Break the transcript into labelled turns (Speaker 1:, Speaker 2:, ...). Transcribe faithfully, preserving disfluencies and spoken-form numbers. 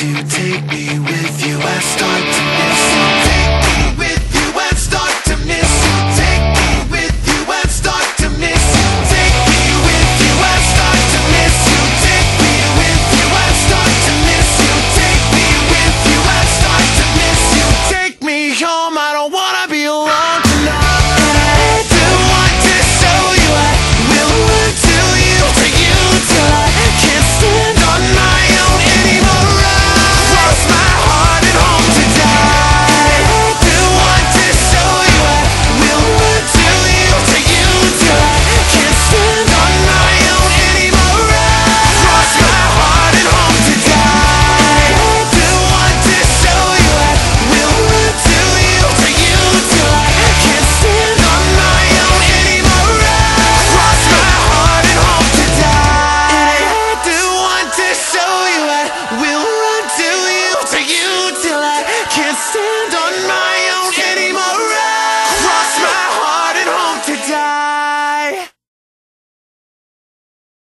Speaker 1: to take me with you. I start to miss you. Take me with you. I start to miss you. Take me with you. I start to miss you. Take me with you. I start to miss you. Take me with you. I start to miss you. Take me with you. I start to miss you. Take me home. I don't wanna be alone tonight. I do want to show you I will run to you, to you till I can't stand on my own anymore. Cross my heart and home to die. I do want to show you I will run to you, to you till I can't stand on my own anymore. Cross my heart and home to die. I do want to show you I will run to you, to you till I can't stand on my own anymore. Cross my heart and home to die. I do want to show you I will run to you, to you till I can't stand on my